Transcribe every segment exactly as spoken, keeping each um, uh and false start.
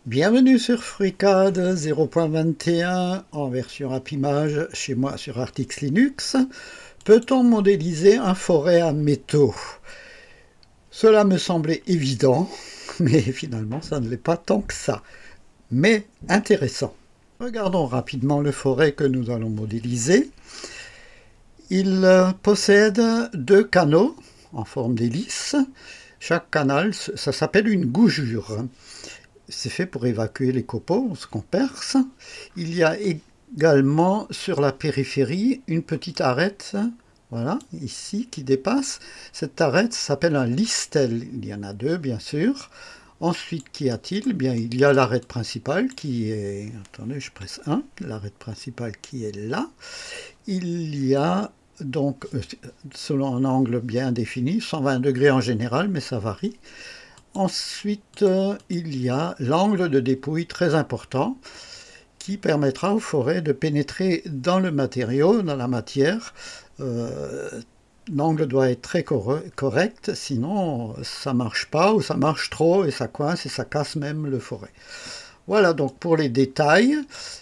Bienvenue sur FreeCAD zéro point vingt et un en version Appimage chez moi sur Artix Linux. Peut-on modéliser un forêt à métaux? Cela me semblait évident, mais finalement ça ne l'est pas tant que ça. Mais intéressant. Regardons rapidement le forêt que nous allons modéliser. Il possède deux canaux en forme d'hélice. Chaque canal, ça s'appelle une goujure. C'est fait pour évacuer les copeaux, ce qu'on perce. Il y a également sur la périphérie une petite arête, voilà, ici, qui dépasse. Cette arête s'appelle un listel. Il y en a deux, bien sûr. Ensuite, qu'y a-t-il? Bien, il y a l'arête principale qui est... Attendez, je presse un. L'arête principale qui est là. Il y a donc, selon un angle bien défini, cent vingt degrés en général, mais ça varie. Ensuite, euh, il y a l'angle de dépouille très important qui permettra aux forêts de pénétrer dans le matériau, dans la matière. Euh, l'angle doit être très cor correct, sinon ça ne marche pas ou ça marche trop et ça coince et ça casse même le forêt. Voilà donc pour les détails.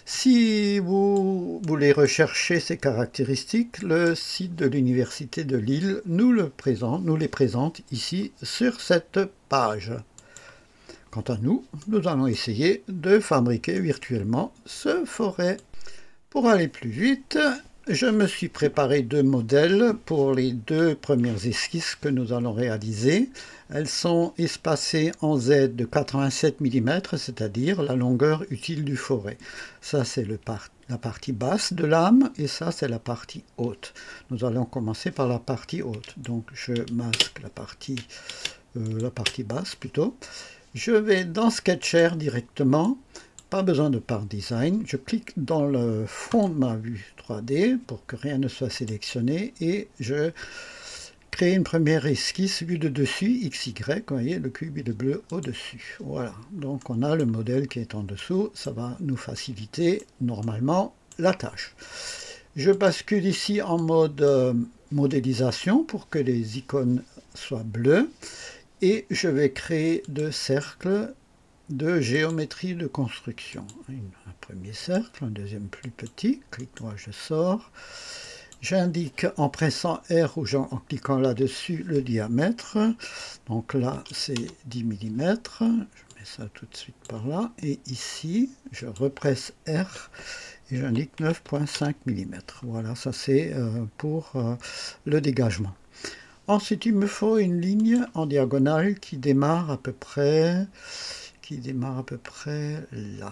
Si vous voulez rechercher ces caractéristiques, le site de l'Université de Lille nous, le présente, nous les présente ici sur cette page. Quant à nous, nous allons essayer de fabriquer virtuellement ce forêt. Pour aller plus vite, je me suis préparé deux modèles pour les deux premières esquisses que nous allons réaliser. Elles sont espacées en Z de quatre-vingt-sept millimètres, c'est-à-dire la longueur utile du forêt. Ça, c'est par la partie basse de l'âme, et ça, c'est la partie haute. Nous allons commencer par la partie haute. Donc, je masque la partie, euh, la partie basse, plutôt. Je vais dans Sketcher directement. Pas besoin de Part Design. Je clique dans le fond de ma vue trois D pour que rien ne soit sélectionné et je crée une première esquisse vue de dessus, X Y. Vous voyez, le cube est bleu au-dessus. Voilà. Donc on a le modèle qui est en dessous. Ça va nous faciliter normalement la tâche. Je bascule ici en mode euh, modélisation pour que les icônes soient bleues et je vais créer deux cercles de géométrie de construction. Un premier cercle, un deuxième plus petit, clic droit, je sors. J'indique en pressant R ou en cliquant là-dessus le diamètre. Donc là, c'est dix millimètres. Je mets ça tout de suite par là. Et ici, je represse R et j'indique neuf virgule cinq millimètres. Voilà, ça c'est euh, pour euh, le dégagement. Ensuite, il me faut une ligne en diagonale qui démarre à peu près... qui démarre à peu près là,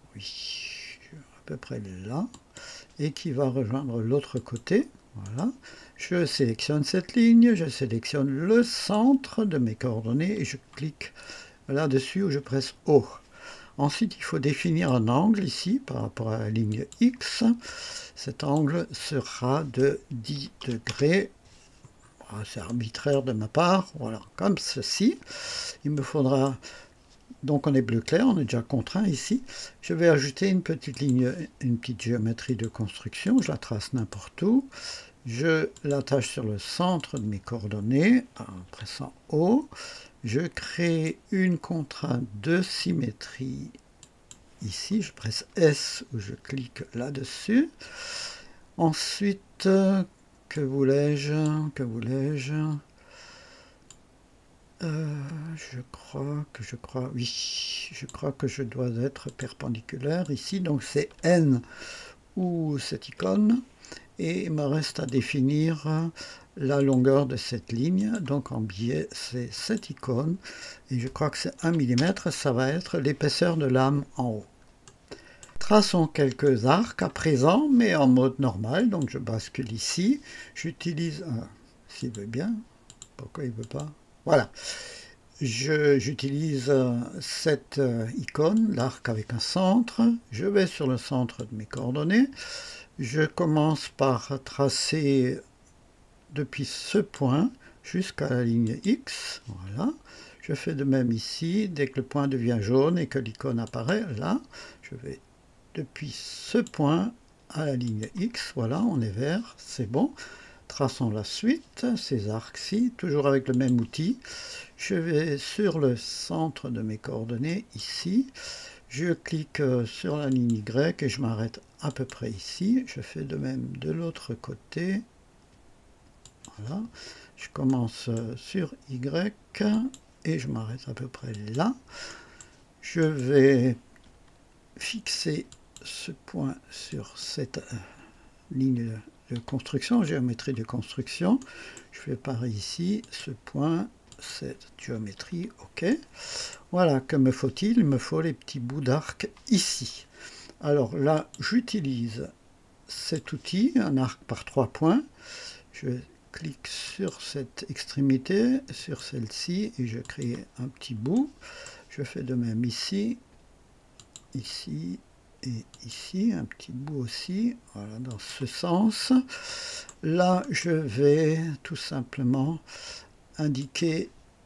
oui, à peu près là, et qui va rejoindre l'autre côté, voilà. Je sélectionne cette ligne, je sélectionne le centre de mes coordonnées, et je clique là-dessus où je presse O. Ensuite, il faut définir un angle ici, par rapport à la ligne X. Cet angle sera de dix degrés, c'est arbitraire de ma part, voilà, comme ceci. Il me faudra... Donc on est bleu clair, on est déjà contraint ici. Je vais ajouter une petite ligne, une petite géométrie de construction. Je la trace n'importe où. Je l'attache sur le centre de mes coordonnées en pressant O. Je crée une contrainte de symétrie ici. Je presse S ou je clique là-dessus. Ensuite, que voulais-je Que voulais-je Euh, je crois que je crois, oui, je crois que je dois être perpendiculaire ici, donc c'est N ou cette icône, et il me reste à définir la longueur de cette ligne, donc en biais c'est cette icône, et je crois que c'est un millimètre, ça va être l'épaisseur de lame en haut. Traçons quelques arcs à présent, mais en mode normal, donc je bascule ici, j'utilise, euh, s'il veut bien, pourquoi il ne veut pas? Voilà, j'utilise cette euh, icône, l'arc avec un centre. Je vais sur le centre de mes coordonnées. Je commence par tracer depuis ce point jusqu'à la ligne X. Voilà. Je fais de même ici. Dès que le point devient jaune et que l'icône apparaît, là, je vais depuis ce point à la ligne X. Voilà, on est vert, c'est bon. Traçons la suite, ces arcs-ci, toujours avec le même outil. Je vais sur le centre de mes coordonnées, ici. Je clique sur la ligne Y et je m'arrête à peu près ici. Je fais de même de l'autre côté. Voilà. Je commence sur Y et je m'arrête à peu près là. Je vais fixer ce point sur cette ligne de construction, géométrie de construction. Je fais pareil ici, ce point, cette géométrie, ok. Voilà, que me faut-il? Il me faut les petits bouts d'arc ici. Alors là, j'utilise cet outil, un arc par trois points. Je clique sur cette extrémité, sur celle-ci, et je crée un petit bout. Je fais de même ici, ici et ici, un petit bout aussi, voilà, dans ce sens. Là, je vais tout simplement indiquer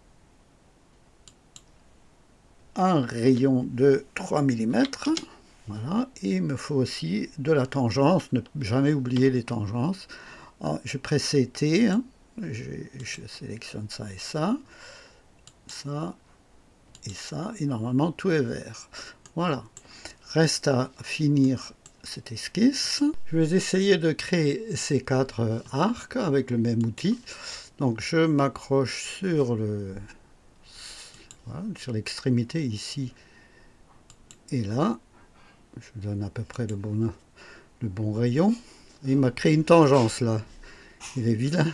un rayon de trois millimètres. Voilà, et il me faut aussi de la tangence, ne jamais oublier les tangences. Alors, je presse T, hein, je, je sélectionne ça et ça, ça et ça, et normalement tout est vert. Voilà, reste à finir cette esquisse. Je vais essayer de créer ces quatre arcs avec le même outil. Donc je m'accroche sur le voilà, sur l'extrémité ici et là. Je donne à peu près le bon, le bon rayon. Et il m'a créé une tangence là. Il est vilain.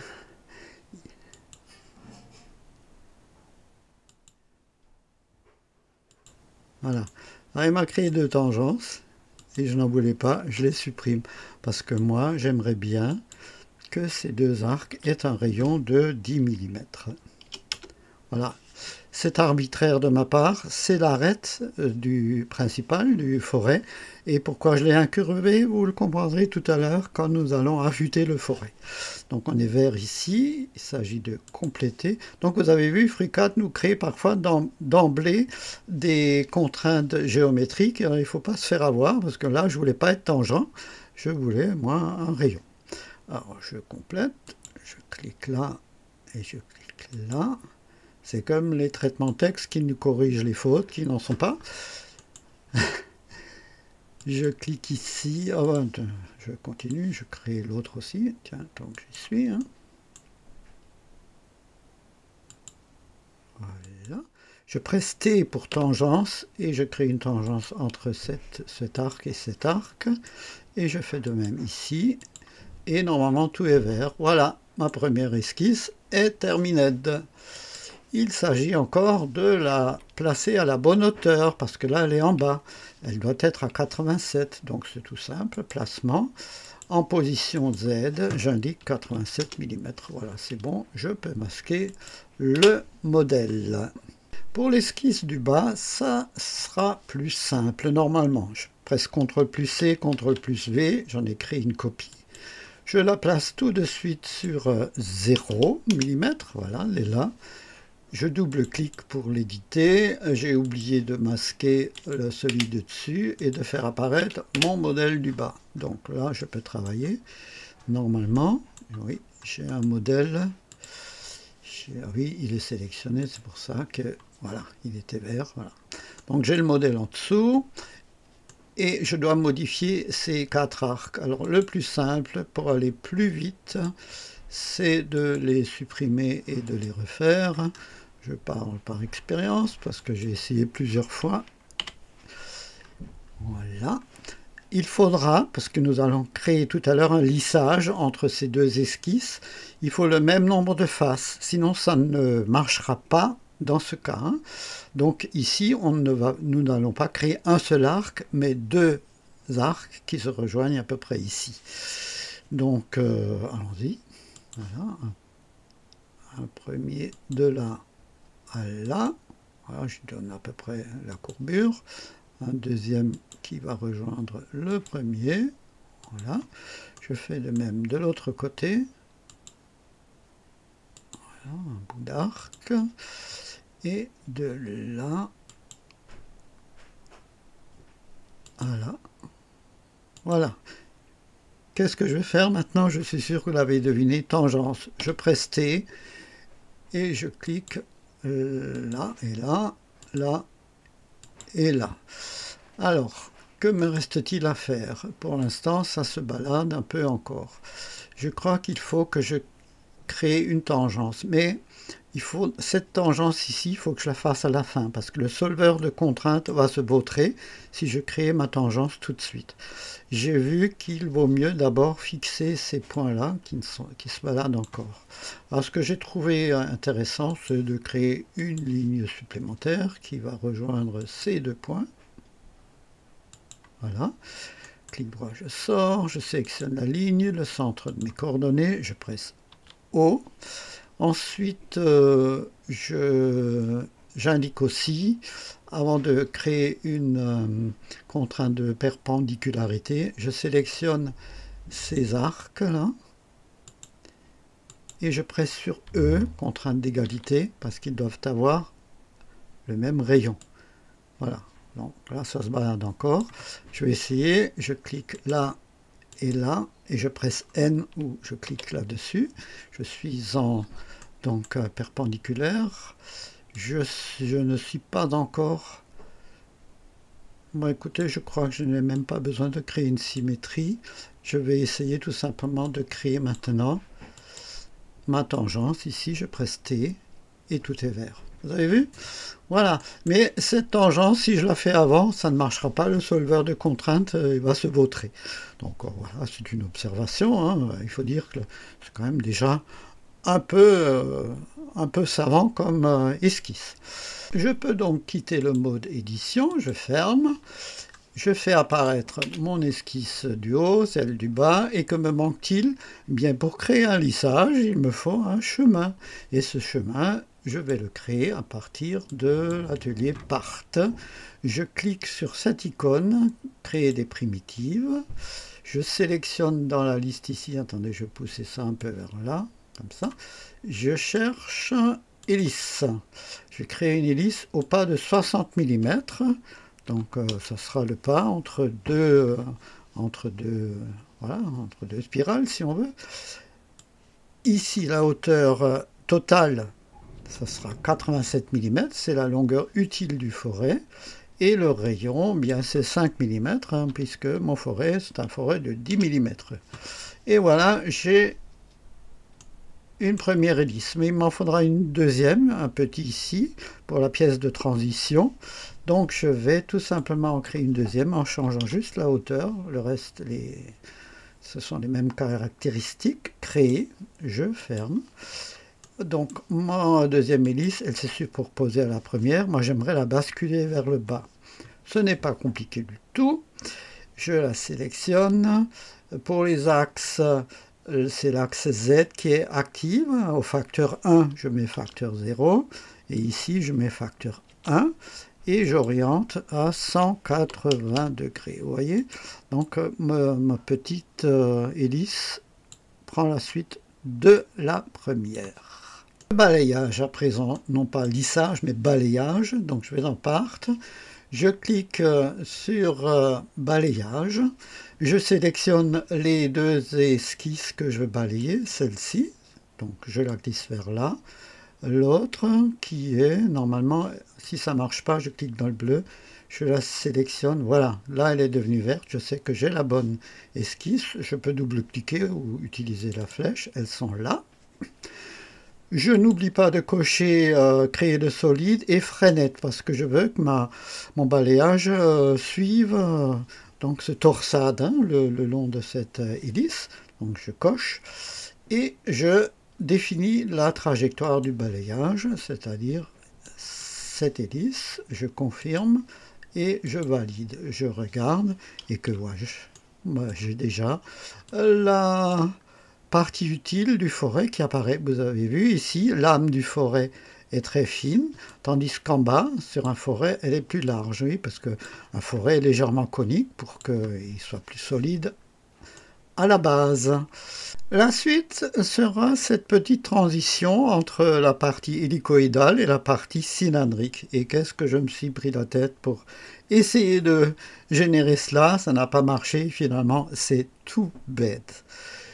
Voilà. Alors, il m'a créé deux tangences. Et je n'en voulais pas. Je les supprime. Parce que moi, j'aimerais bien que ces deux arcs aient un rayon de dix millimètres. Voilà. C'est arbitraire de ma part, c'est l'arête du principal, du forêt. Et pourquoi je l'ai incurvé, vous le comprendrez tout à l'heure quand nous allons affûter le forêt. Donc on est vers ici, il s'agit de compléter. Donc vous avez vu, FreeCAD nous crée parfois d'emblée des contraintes géométriques. Alors, il ne faut pas se faire avoir, parce que là je ne voulais pas être tangent, je voulais moi un rayon. Alors je complète, je clique là et je clique là. C'est comme les traitements texte qui nous corrigent les fautes, qui n'en sont pas. Je clique ici. Oh, je continue, je crée l'autre aussi. Tiens, donc j'y suis. Hein. Voilà. Je presse T pour tangence et je crée une tangence entre cette, cet arc et cet arc. Et je fais de même ici. Et normalement tout est vert. Voilà, ma première esquisse est terminée. Il s'agit encore de la placer à la bonne hauteur, parce que là, elle est en bas. Elle doit être à quatre-vingt-sept, donc c'est tout simple. Placement. En position Z, j'indique quatre-vingt-sept millimètres. Voilà, c'est bon. Je peux masquer le modèle. Pour l'esquisse du bas, ça sera plus simple, normalement. Je presse contrôle plus C, contrôle plus V. J'en ai créé une copie. Je la place tout de suite sur zéro millimètre. Voilà, elle est là. Je double-clique pour l'éditer. J'ai oublié de masquer celui de dessus et de faire apparaître mon modèle du bas. Donc là, je peux travailler. Normalement, oui, j'ai un modèle. Oui, il est sélectionné, c'est pour ça que, voilà, il était vert. Voilà. Donc j'ai le modèle en dessous. Et je dois modifier ces quatre arcs. Alors le plus simple, pour aller plus vite, c'est de les supprimer et de les refaire. Je parle par expérience parce que j'ai essayé plusieurs fois. Voilà. Il faudra, parce que nous allons créer tout à l'heure un lissage entre ces deux esquisses, il faut le même nombre de faces, sinon ça ne marchera pas dans ce cas. Hein. Donc ici, on ne va, nous n'allons pas créer un seul arc, mais deux arcs qui se rejoignent à peu près ici. Donc, euh, allons-y. Voilà, un, un premier de là à là. Voilà, je donne à peu près la courbure. Un deuxième qui va rejoindre le premier. Voilà. Je fais de même de l'autre côté. Voilà, un bout d'arc. Et de là à là. Voilà. Qu'est-ce que je vais faire maintenant? Je suis sûr que vous l'avez deviné. Tangence. Je presse T et je clique là et là, là et là. Alors, que me reste-t-il à faire? Pour l'instant, ça se balade un peu encore. Je crois qu'il faut que je crée une tangence, mais il faut cette tangence ici, il faut que je la fasse à la fin, parce que le solveur de contrainte va se vautrer si je crée ma tangence tout de suite. J'ai vu qu'il vaut mieux d'abord fixer ces points-là qui, qui se baladent encore. Alors ce que j'ai trouvé intéressant, c'est de créer une ligne supplémentaire qui va rejoindre ces deux points. Voilà. Clic droit, je sors, je sélectionne la ligne, le centre de mes coordonnées, je presse O. Ensuite, euh, j'indique aussi, avant de créer une euh, contrainte de perpendicularité, je sélectionne ces arcs-là et je presse sur E, contrainte d'égalité, parce qu'ils doivent avoir le même rayon. Voilà. Donc là, ça se balade encore. Je vais essayer, je clique là et là, et je presse N ou je clique là-dessus. Je suis en donc euh, perpendiculaire. Je, je ne suis pas encore... Bon, écoutez, je crois que je n'ai même pas besoin de créer une symétrie. Je vais essayer tout simplement de créer maintenant ma tangence. Ici, je presse T et tout est vert. Vous avez vu? Voilà. Mais cette tangence, si je la fais avant, ça ne marchera pas. Le solveur de contrainte, euh, il va se vautrer. Donc euh, voilà, c'est une observation. Hein. Il faut dire que c'est quand même déjà un peu, euh, un peu savant comme euh, esquisse. Je peux donc quitter le mode édition. Je ferme. Je fais apparaître mon esquisse du haut, celle du bas, et que me manque-t-il? Bien, pour créer un lissage, il me faut un chemin. Et ce chemin, je vais le créer à partir de l'atelier Part. Je clique sur cette icône, créer des primitives. Je sélectionne dans la liste ici, attendez, je vais pousser ça un peu vers là, comme ça. Je cherche hélice. Je vais créer une hélice au pas de soixante millimètres. Donc euh, ça sera le pas entre deux, euh, entre deux, voilà, entre deux spirales si on veut. Ici la hauteur euh, totale, ça sera quatre-vingt-sept millimètres, c'est la longueur utile du forêt. Et le rayon, bien c'est cinq millimètres, hein, puisque mon forêt c'est un forêt de dix millimètres. Et voilà, j'ai une première hélice, mais il m'en faudra une deuxième, un petit ici, pour la pièce de transition. Donc je vais tout simplement en créer une deuxième en changeant juste la hauteur. Le reste, les... ce sont les mêmes caractéristiques. Créer, je ferme. Donc ma deuxième hélice, elle s'est superposée à la première. Moi j'aimerais la basculer vers le bas. Ce n'est pas compliqué du tout. Je la sélectionne. Pour les axes, c'est l'axe Z qui est active. Au facteur un, je mets facteur zéro. Et ici, je mets facteur un. Et j'oriente à cent quatre-vingts degrés. Vous voyez? Donc, ma, ma petite euh, hélice prend la suite de la première. Le balayage à présent, non pas lissage, mais balayage. Donc, je vais en Part. Je clique sur euh, balayage. Je sélectionne les deux esquisses que je veux balayer, celle-ci. Donc, je la glisse vers là. L'autre qui est, normalement, si ça ne marche pas, je clique dans le bleu, je la sélectionne, voilà, là elle est devenue verte, je sais que j'ai la bonne esquisse, je peux double-cliquer ou utiliser la flèche, elles sont là. Je n'oublie pas de cocher euh, créer de solide et freinette, parce que je veux que ma, mon balayage euh, suive euh, donc ce torsade hein, le, le long de cette euh, hélice, donc je coche, et je définit la trajectoire du balayage, c'est-à-dire cette hélice, je confirme et je valide. Je regarde et que vois-je? Moi, j'ai déjà la partie utile du forêt qui apparaît. Vous avez vu ici, l'âme du forêt est très fine, tandis qu'en bas, sur un forêt, elle est plus large, oui, parce qu'un forêt est légèrement conique pour qu'il soit plus solide à la base. La suite sera cette petite transition entre la partie hélicoïdale et la partie cylindrique. Et qu'est-ce que je me suis pris la tête pour essayer de générer cela? Ça n'a pas marché, finalement, c'est tout bête.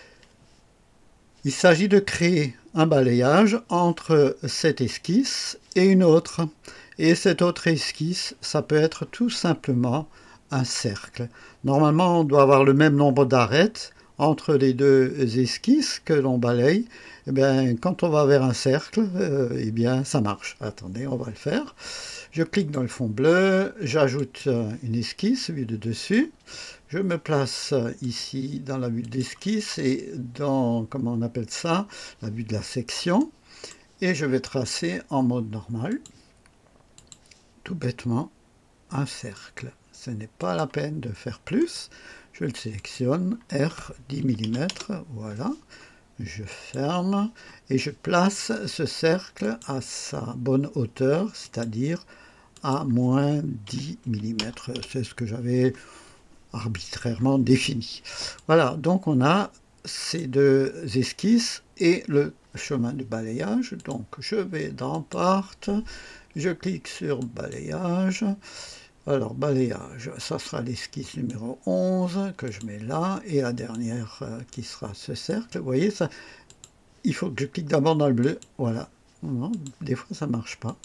Il s'agit de créer un balayage entre cette esquisse et une autre. Et cette autre esquisse, ça peut être tout simplement un cercle. Normalement, on doit avoir le même nombre d'arêtes entre les deux esquisses que l'on balaye. Et bien, quand on va vers un cercle, euh, eh bien, ça marche. Attendez, on va le faire. Je clique dans le fond bleu, j'ajoute une esquisse vue de dessus. Je me place ici dans la vue d'esquisse et dans, comment on appelle ça, la vue de la section. Et je vais tracer en mode normal, tout bêtement, un cercle. Ce n'est pas la peine de faire plus. Je le sélectionne, R, dix millimètres, voilà. Je ferme et je place ce cercle à sa bonne hauteur, c'est-à-dire à moins dix millimètres. C'est ce que j'avais arbitrairement défini. Voilà, donc on a ces deux esquisses et le chemin de balayage. Donc je vais dans Part, je clique sur balayage. Alors balayage, ça sera l'esquisse numéro onze que je mets là, et la dernière euh, qui sera ce cercle. Vous voyez, ça, il faut que je clique d'abord dans le bleu. Voilà. Non, des fois ça ne marche pas.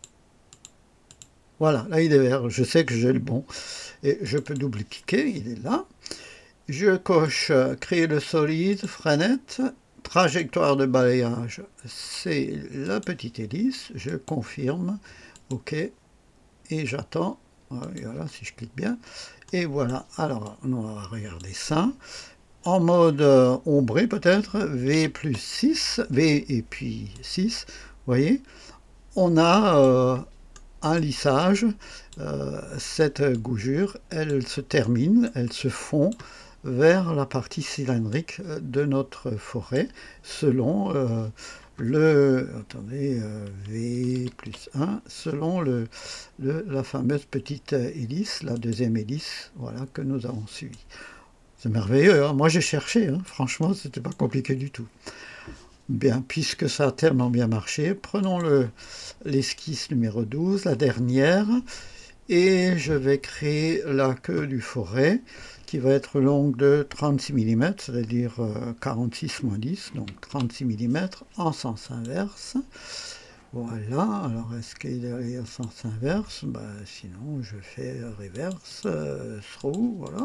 Voilà, là il est vert, je sais que j'ai le bon. Et je peux double-cliquer, il est là. Je coche euh, créer le solide, freinette, trajectoire de balayage, c'est la petite hélice, je confirme, ok, et j'attends. Voilà, si je clique bien. Et voilà, alors on va regarder ça. En mode euh, ombré peut-être, V plus six, V et puis six, vous voyez, on a euh, un lissage. Euh, cette gougure, elle se termine, elle se fond vers la partie cylindrique de notre forêt, selon euh, le, attendez, euh, V plus un, selon le, le, la fameuse petite hélice, la deuxième hélice, voilà, que nous avons suivi. C'est merveilleux, hein. Moi j'ai cherché, hein. Franchement, c'était pas compliqué du tout. Bien, puisque ça a tellement bien marché, prenons l'esquisse numéro douze, la dernière, et je vais créer la queue du forêt, qui va être longue de trente-six millimètres, c'est-à-dire quarante-six moins dix, donc trente-six millimètres en sens inverse. Voilà, alors est-ce qu'il est en sens inverse? Ben, sinon je fais reverse, euh, through, voilà.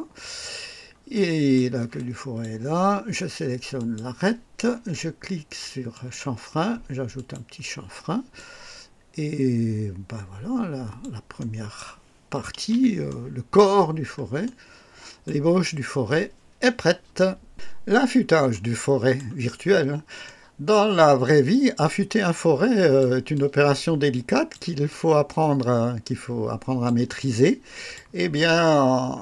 Et la queue du forêt est là, je sélectionne l'arête, je clique sur chanfrein, j'ajoute un petit chanfrein, et ben voilà, la, la première partie, euh, le corps du forêt, l'ébauche du forêt est prête. L'affûtage du forêt virtuel. Dans la vraie vie, affûter un forêt euh, est une opération délicate qu'il faut apprendre, à, qu'il faut apprendre à maîtriser. Eh bien,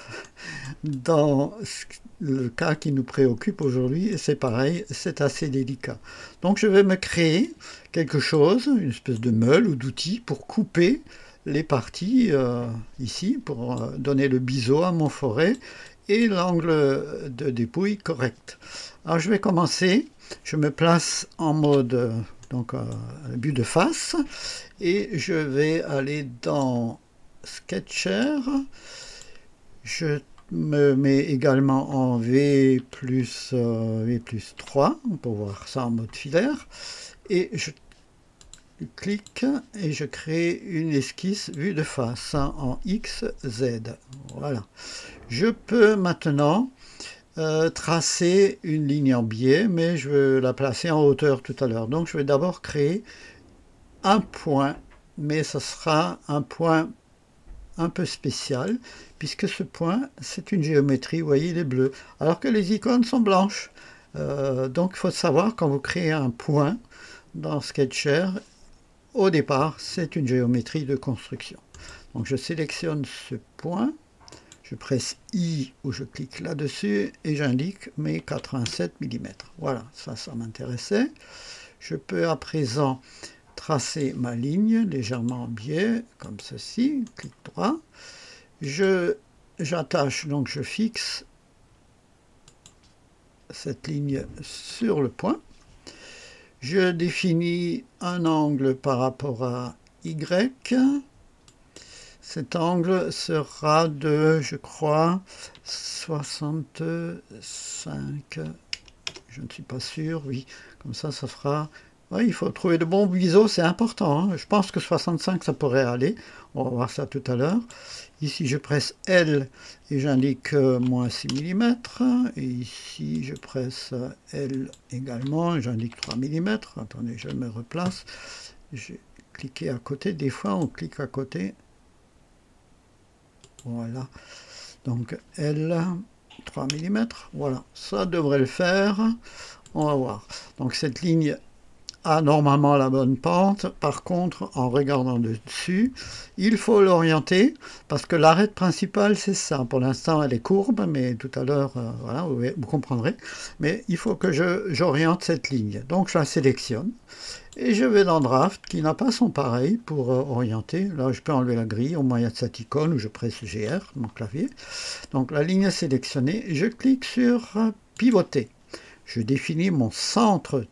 dans le cas qui nous préoccupe aujourd'hui, c'est pareil, c'est assez délicat. Donc je vais me créer quelque chose, une espèce de meule ou d'outil pour couper les parties euh, ici, pour euh, donner le biseau à mon forêt et l'angle de dépouille correct. Alors je vais commencer, je me place en mode donc euh, but de face et je vais aller dans Sketcher. Je me mets également en V plus, euh, V plus trois pour voir ça en mode filaire et je clique et je crée une esquisse vue de face hein, en X Z. Voilà. Je peux maintenant euh, tracer une ligne en biais, mais je veux la placer en hauteur tout à l'heure. Donc je vais d'abord créer un point, mais ce sera un point un peu spécial, puisque ce point, c'est une géométrie, vous voyez, il est bleu, alors que les icônes sont blanches. Euh, donc il faut savoir, quand vous créez un point dans Sketcher, au départ, c'est une géométrie de construction. Donc je sélectionne ce point, je presse I ou je clique là-dessus et j'indique mes quatre-vingt-sept millimètres. Voilà, ça, ça m'intéressait. Je peux à présent tracer ma ligne légèrement en biais, comme ceci, clic droit. Je, j'attache, donc je fixe cette ligne sur le point. Je définis un angle par rapport à Y. Cet angle sera de, je crois, soixante-cinq. Je ne suis pas sûr, oui. Comme ça, ça fera Oui, il faut trouver de bons biseaux, c'est important, hein. Je pense que soixante-cinq, ça pourrait aller. On va voir ça tout à l'heure. Ici, je presse L et j'indique euh, moins six millimètres. Et ici, je presse L également et j'indique trois millimètres. Attendez, je me replace. J'ai cliqué à côté. Des fois, on clique à côté. Voilà. Donc, L, trois millimètres. Voilà, ça devrait le faire. On va voir. Donc, cette ligne a normalement la bonne pente. Par contre, en regardant dessus, il faut l'orienter parce que l'arête principale, c'est ça. Pour l'instant, elle est courbe, mais tout à l'heure, euh, voilà, vous, vous comprendrez. Mais il faut que j'oriente cette ligne. Donc, je la sélectionne et je vais dans Draft, qui n'a pas son pareil pour euh, orienter. Là, je peux enlever la grille au moyen de cette icône où je presse G R, mon clavier. Donc, la ligne est sélectionnée. Je clique sur euh, Pivoter. Je définis mon centre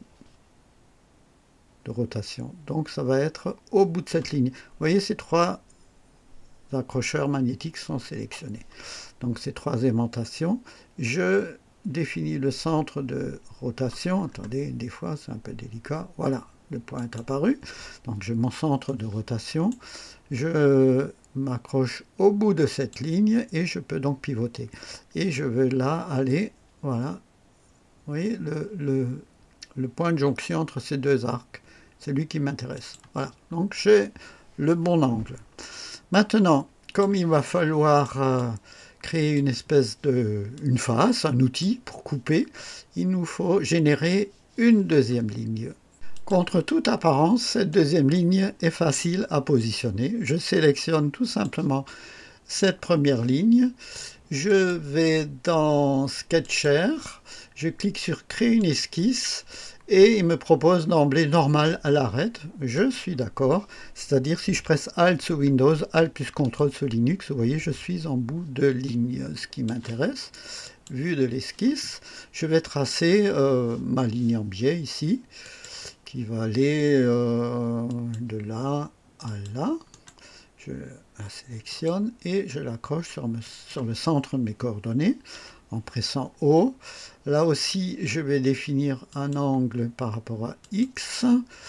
de rotation. Donc ça va être au bout de cette ligne. Vous voyez, ces trois accrocheurs magnétiques sont sélectionnés. Donc ces trois aimantations. Je définis le centre de rotation. Attendez, des fois c'est un peu délicat. Voilà, le point est apparu. Donc j'ai mon centre de rotation. Je m'accroche au bout de cette ligne et je peux donc pivoter. Et je vais là aller, voilà. Vous voyez, le, le, le point de jonction entre ces deux arcs. C'est lui qui m'intéresse. Voilà, donc j'ai le bon angle. Maintenant, comme il va falloir euh, créer une espèce de, une face, un outil pour couper, il nous faut générer une deuxième ligne. Contre toute apparence, cette deuxième ligne est facile à positionner. Je sélectionne tout simplement cette première ligne. Je vais dans Sketcher, je clique sur Créer une esquisse. Et il me propose d'emblée normal à l'arête. Je suis d'accord. C'est-à-dire si je presse Alt sous Windows, Alt plus Contrôle sous Linux, vous voyez, je suis en bout de ligne. Ce qui m'intéresse, vue de l'esquisse, je vais tracer euh, ma ligne en biais ici, qui va aller euh, de là à là. Je la sélectionne et je l'accroche sur, sur le centre de mes coordonnées en pressant O. Là aussi, je vais définir un angle par rapport à X.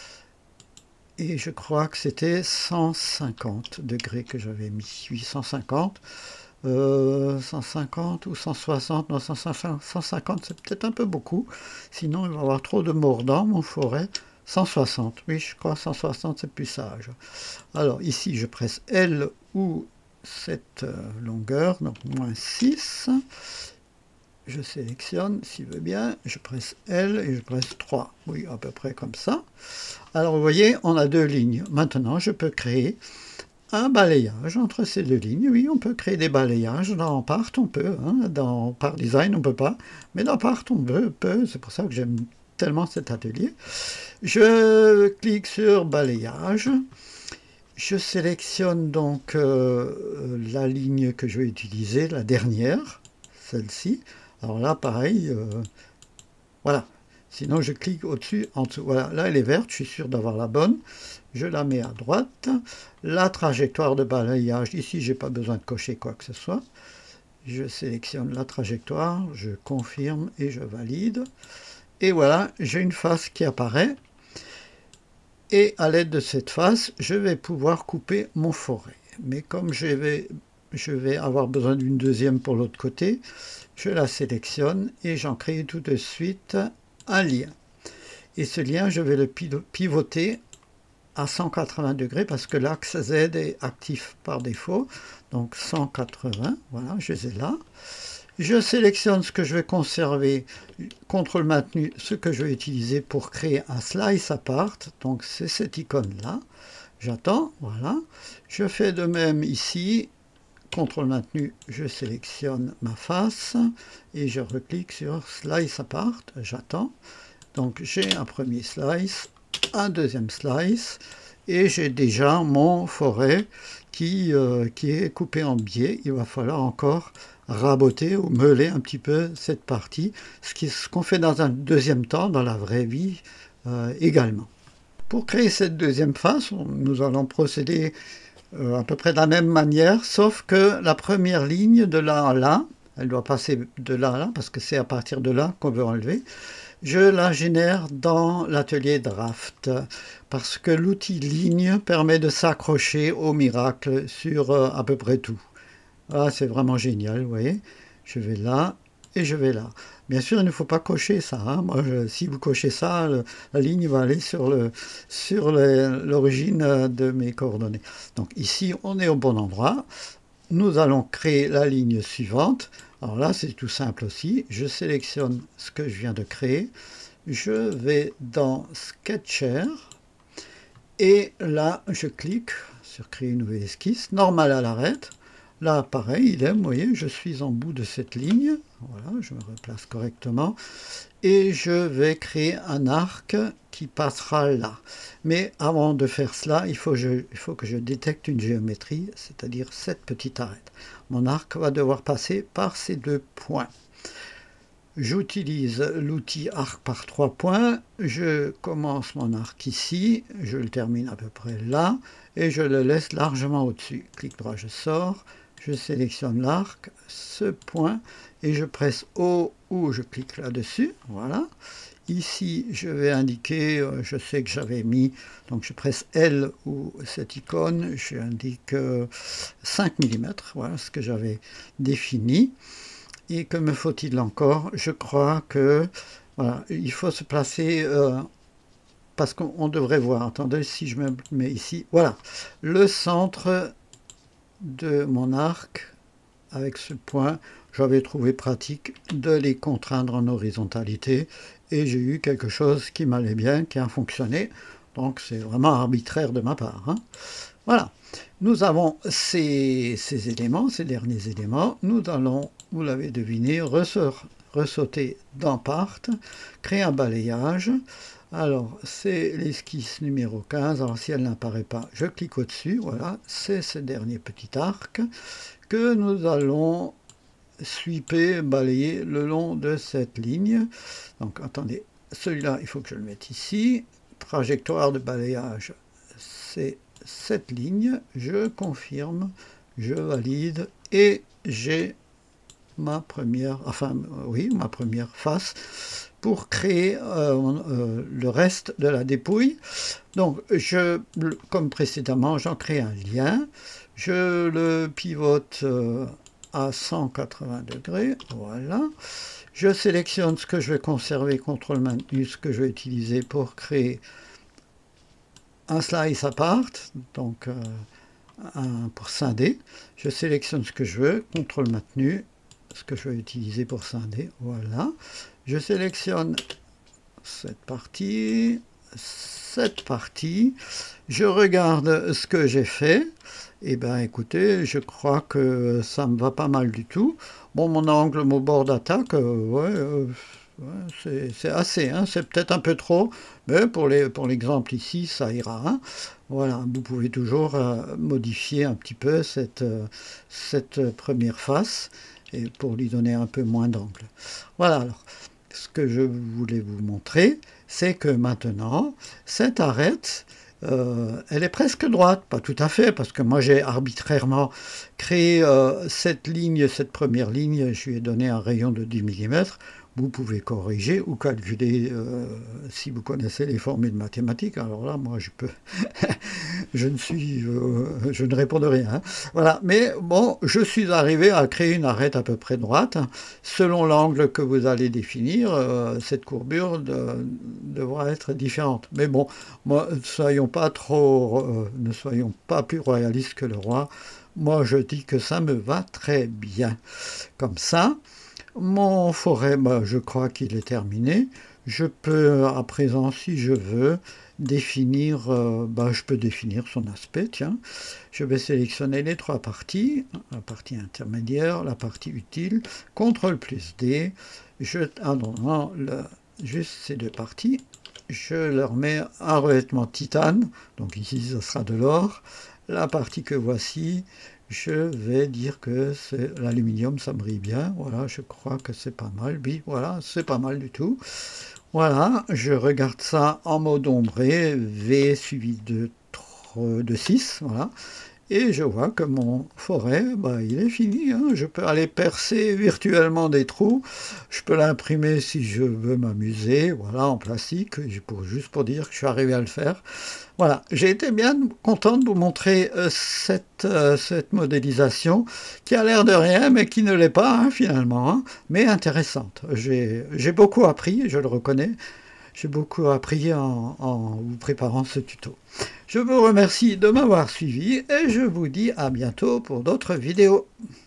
Et je crois que c'était cent cinquante degrés que j'avais mis. Oui, cent cinquante. Euh, cent cinquante ou cent soixante. Non, cent cinquante, c'est peut-être un peu beaucoup. Sinon, il va y avoir trop de mordants, mon forêt. cent soixante. Oui, je crois cent soixante, c'est plus sage. Alors, ici, je presse L ou cette longueur, donc moins six. Je sélectionne, s'il veut bien, je presse L et je presse trois. Oui, à peu près comme ça. Alors, vous voyez, on a deux lignes. Maintenant, je peux créer un balayage entre ces deux lignes. Oui, on peut créer des balayages. Dans Part, on peut. Hein. Dans Part Design, on ne peut pas. Mais dans Part, on peut. peut. C'est pour ça que j'aime tellement cet atelier. Je clique sur balayage. Je sélectionne donc euh, la ligne que je vais utiliser, la dernière, celle-ci. Alors là, pareil, euh, voilà. Sinon, je clique au-dessus, en dessous. Voilà, là, elle est verte, je suis sûr d'avoir la bonne. Je la mets à droite. La trajectoire de balayage, ici, je n'ai pas besoin de cocher quoi que ce soit. Je sélectionne la trajectoire, je confirme et je valide. Et voilà, j'ai une face qui apparaît. Et à l'aide de cette face, je vais pouvoir couper mon forêt. Mais comme je vais, je vais avoir besoin d'une deuxième pour l'autre côté, je la sélectionne et j'en crée tout de suite un lien. Et ce lien, je vais le pivoter à cent quatre-vingts degrés parce que l'axe Z est actif par défaut. Donc cent quatre-vingts, voilà, je les ai là. Je sélectionne ce que je vais conserver, contrôle maintenu, ce que je vais utiliser pour créer un slice apart. Donc c'est cette icône-là. J'attends, voilà. Je fais de même ici. contrôle maintenu, je sélectionne ma face et je reclique sur Slice Apart. J'attends. Donc j'ai un premier slice, un deuxième slice et j'ai déjà mon forêt qui, euh, qui est coupé en biais. Il va falloir encore raboter ou meuler un petit peu cette partie, ce qu'on ce qu'on fait dans un deuxième temps, dans la vraie vie euh, également. Pour créer cette deuxième face, nous allons procéder euh, à peu près de la même manière, sauf que la première ligne de là à là, elle doit passer de là à là, parce que c'est à partir de là qu'on veut enlever. je la génère dans l'atelier Draft parce que l'outil ligne permet de s'accrocher au miracle sur euh, à peu près tout. Ah, c'est vraiment génial, vous voyez. Je vais là et je vais là. Bien sûr, il ne faut pas cocher ça, hein. Moi, je, si vous cochez ça, le, la ligne va aller sur le, sur l'origine de mes coordonnées. Donc ici, on est au bon endroit. Nous allons créer la ligne suivante. Alors là, c'est tout simple aussi. Je sélectionne ce que je viens de créer. Je vais dans Sketcher. Et là, je clique sur créer une nouvelle esquisse. Normal à l'arrêt. Là, pareil, idem, vous voyez, je suis en bout de cette ligne. Voilà, je me replace correctement. Et je vais créer un arc qui passera là. Mais avant de faire cela, il faut, je, il faut que je détecte une géométrie, c'est-à-dire cette petite arête. Mon arc va devoir passer par ces deux points. J'utilise l'outil arc par trois points. Je commence mon arc ici, je le termine à peu près là, et je le laisse largement au-dessus. Clic droit, je sors. Je sélectionne l'arc, ce point, et je presse O ou je clique là-dessus. Voilà. Ici, je vais indiquer, je sais que j'avais mis, donc je presse L ou cette icône, j'indique cinq millimètres. Voilà ce que j'avais défini. Et que me faut-il encore? Je crois que voilà, il faut se placer, euh, parce qu'on devrait voir. Attendez, si je me mets ici, voilà, le centre de mon arc avec ce point, j'avais trouvé pratique de les contraindre en horizontalité et j'ai eu quelque chose qui m'allait bien, qui a fonctionné. Donc c'est vraiment arbitraire de ma part, hein. Voilà, nous avons ces, ces éléments, ces derniers éléments. Nous allons, vous l'avez deviné, ressauter dans Part, créer un balayage. Alors, c'est l'esquisse numéro quinze. Alors, si elle n'apparaît pas, je clique au-dessus. Voilà, c'est ce dernier petit arc que nous allons sweeper, balayer le long de cette ligne. Donc, attendez, celui-là, il faut que je le mette ici. Trajectoire de balayage, c'est cette ligne. Je confirme, je valide et j'ai ma première, enfin, oui, ma première face pour créer euh, euh, le reste de la dépouille. Donc, je, comme précédemment, j'en crée un lien, je le pivote euh, à cent quatre-vingts degrés, voilà. Je sélectionne ce que je vais conserver, contrôle maintenu, ce que je vais utiliser pour créer un slice apart, donc euh, un, pour scinder. Je sélectionne ce que je veux, contrôle maintenu, ce que je vais utiliser pour scinder, voilà. Je sélectionne cette partie, cette partie, je regarde ce que j'ai fait, et bien écoutez, je crois que ça me va pas mal du tout. Bon, mon angle, mon bord d'attaque, euh, ouais, euh, ouais c'est assez, hein, c'est peut-être un peu trop, mais pour les, pour l'exemple ici, ça ira, hein. Voilà, vous pouvez toujours euh, modifier un petit peu cette, euh, cette première face, et pour lui donner un peu moins d'angle. Voilà, alors, ce que je voulais vous montrer, c'est que maintenant, cette arête, euh, elle est presque droite, pas tout à fait, parce que moi j'ai arbitrairement créé euh, cette ligne, cette première ligne, je lui ai donné un rayon de dix millimètres. Vous pouvez corriger ou calculer euh, si vous connaissez les formules mathématiques. Alors là, moi, je peux, je ne suis, euh, je ne réponds de rien, hein. Voilà. Mais bon, je suis arrivé à créer une arête à peu près droite. Selon l'angle que vous allez définir, euh, cette courbure de, devra être différente. Mais bon, moi, soyons pas trop, euh, ne soyons pas plus royalistes que le roi. Moi, je dis que ça me va très bien. Comme ça. Mon forêt, bah, je crois qu'il est terminé. Je peux à présent, si je veux, définir, euh, bah, je peux définir son aspect. Tiens, je vais sélectionner les trois parties, la partie intermédiaire, la partie utile, contrôle plus D. Je, ah non, non, le, juste ces deux parties. Je leur mets un revêtement titane, donc ici ce sera de l'or. La partie que voici, je vais dire que c'est l'aluminium, ça brille bien. Voilà, je crois que c'est pas mal. Oui, voilà, c'est pas mal du tout. Voilà, je regarde ça en mode ombré, V suivi de, de six, voilà. et je vois que mon forêt, bah, il est fini, hein. Je peux aller percer virtuellement des trous, je peux l'imprimer si je veux m'amuser, voilà, en plastique, pour, juste pour dire que je suis arrivé à le faire. Voilà, j'ai été bien content de vous montrer euh, cette, euh, cette modélisation qui a l'air de rien, mais qui ne l'est pas hein, finalement, hein, mais intéressante. J'ai beaucoup appris, je le reconnais, j'ai beaucoup appris en, en vous préparant ce tuto. Je vous remercie de m'avoir suivi et je vous dis à bientôt pour d'autres vidéos.